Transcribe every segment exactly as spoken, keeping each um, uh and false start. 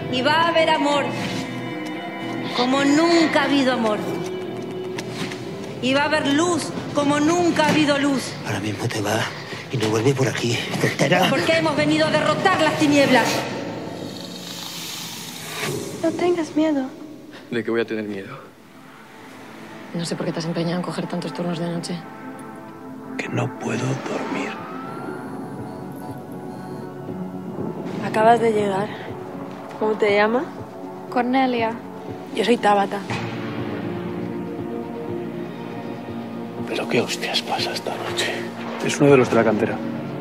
Y va a haber amor, como nunca ha habido amor. Y va a haber luz, como nunca ha habido luz. Ahora mismo te vas y no vuelves por aquí. ¿Te enteras? Porque hemos venido a derrotar las tinieblas. No tengas miedo. ¿De qué voy a tener miedo? No sé por qué te has empeñado en coger tantos turnos de noche. Que no puedo dormir. Acabas de llegar. ¿Cómo te llamas? Cornelia. Yo soy Tabata. ¿Pero qué hostias pasa esta noche? Es uno de los de la cantera.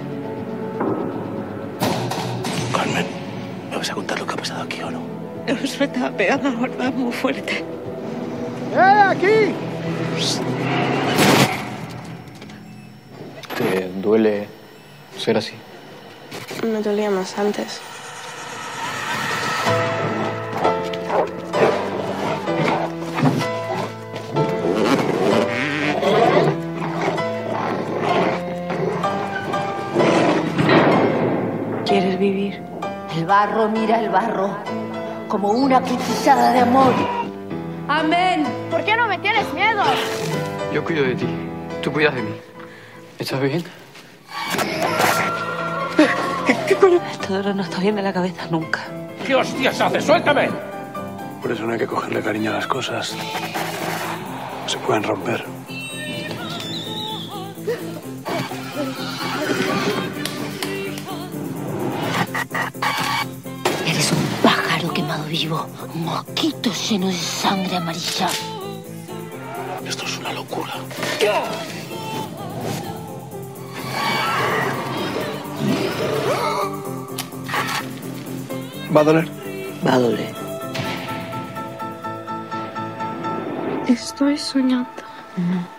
Carmen, ¿me vas a contar lo que ha pasado aquí o no? Nos me estaba pegando gorda muy fuerte. ¡Eh, aquí! ¿Te duele ser así? Me dolía más antes. ¿Quieres vivir? El barro mira el barro, como una cuchillada de amor. ¡Amén! ¿Por qué no me tienes miedo? Yo cuido de ti. Tú cuidas de mí. ¿Estás bien? ¿Qué coño? Este dolor no está bien de la cabeza nunca. ¿Qué hostias haces? ¡Suéltame! Por eso no hay que cogerle cariño a las cosas. Se pueden romper. Eres un pájaro quemado vivo, un mosquito lleno de sangre amarilla. Esto es una locura. ¿Va a doler? Va a doler. Estoy soñando. No.